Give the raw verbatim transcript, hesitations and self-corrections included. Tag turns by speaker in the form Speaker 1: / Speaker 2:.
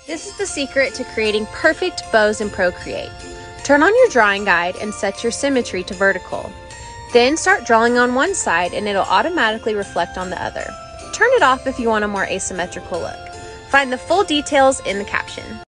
Speaker 1: This is the secret to creating perfect bows in Procreate. Turn on your drawing guide and set your symmetry to vertical. Then start drawing on one side and it'll automatically reflect on the other. Turn it off if you want a more asymmetrical look. Find the full details in the caption.